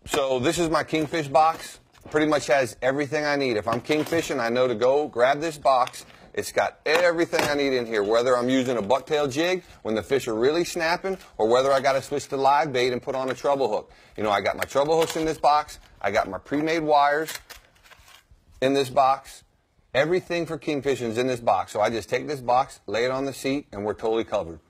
So this is my Kingfish box. Pretty much has everything I need. If I'm kingfishing, I know to go grab this box. It's got everything I need in here, whether I'm using a bucktail jig when the fish are really snapping, or whether I got to switch to live bait and put on a treble hook. You know, I got my treble hooks in this box. I got my pre-made wires in this box. Everything for kingfishing is in this box. So I just take this box, lay it on the seat, and we're totally covered.